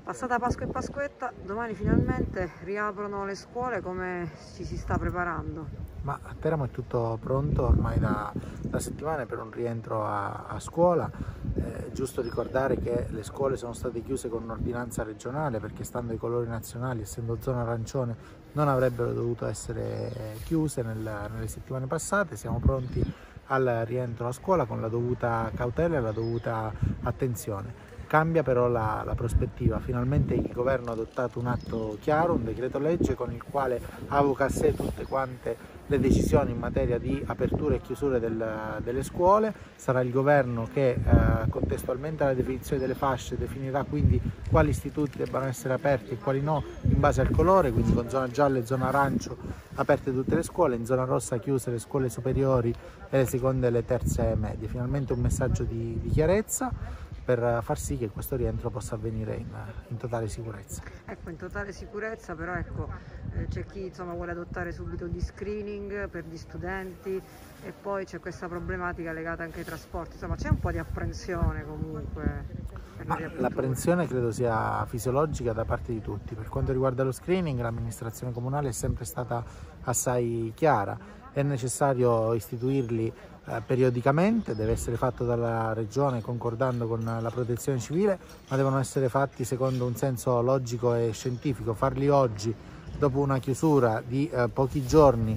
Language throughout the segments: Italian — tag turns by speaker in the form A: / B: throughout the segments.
A: Passata Pasqua e Pasquetta, domani finalmente riaprono le scuole. Come ci si sta preparando?
B: Ma a Teramo è tutto pronto ormai da settimane per un rientro a scuola. È giusto ricordare che le scuole sono state chiuse con un'ordinanza regionale perché, stando ai colori nazionali, essendo zona arancione, non avrebbero dovuto essere chiuse nelle settimane passate. Siamo pronti al rientro a scuola con la dovuta cautela e la dovuta attenzione. Cambia però la prospettiva. Finalmente il governo ha adottato un atto chiaro, un decreto legge con il quale avoca a sé tutte quante le decisioni in materia di apertura e chiusura delle scuole. Sarà il governo che contestualmente alla definizione delle fasce definirà quindi quali istituti debbano essere aperti e quali no in base al colore, quindi con zona gialla e zona arancio aperte tutte le scuole, in zona rossa chiuse le scuole superiori e le seconde e le terze medie. Finalmente un messaggio di chiarezza per far sì che questo rientro possa avvenire in totale sicurezza.
A: Ecco, in totale sicurezza, però ecco, c'è chi vuole adottare subito gli screening per gli studenti e poi c'è questa problematica legata anche ai trasporti. Insomma, c'è un po' di apprensione comunque per la riapertura.
B: L'apprensione credo sia fisiologica da parte di tutti. Per quanto riguarda lo screening, l'amministrazione comunale è sempre stata assai chiara. È necessario istituirli periodicamente, deve essere fatto dalla regione concordando con la protezione civile, ma devono essere fatti secondo un senso logico e scientifico. Farli oggi, dopo una chiusura di pochi giorni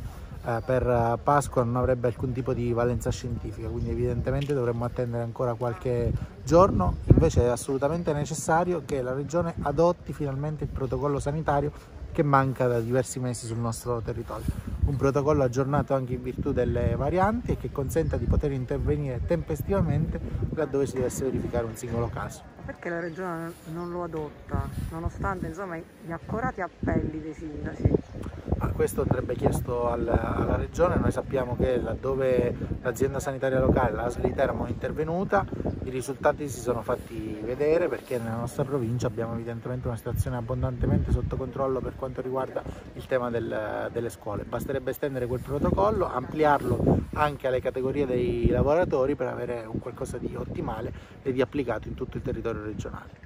B: per Pasqua, non avrebbe alcun tipo di valenza scientifica, quindi evidentemente dovremmo attendere ancora qualche giorno. Invece è assolutamente necessario che la regione adotti finalmente il protocollo sanitario che manca da diversi mesi sul nostro territorio, un protocollo aggiornato anche in virtù delle varianti e che consenta di poter intervenire tempestivamente laddove si dovesse verificare un singolo caso.
A: Perché la regione non lo adotta, nonostante gli accorati appelli dei sindaci?
B: Questo andrebbe chiesto alla regione. Noi sappiamo che laddove l'azienda sanitaria locale, la ASL di Teramo, è intervenuta, i risultati si sono fatti vedere, perché nella nostra provincia abbiamo evidentemente una situazione abbondantemente sotto controllo per quanto riguarda il tema delle scuole. Basterebbe estendere quel protocollo, ampliarlo anche alle categorie dei lavoratori per avere un qualcosa di ottimale e di applicato in tutto il territorio regionale.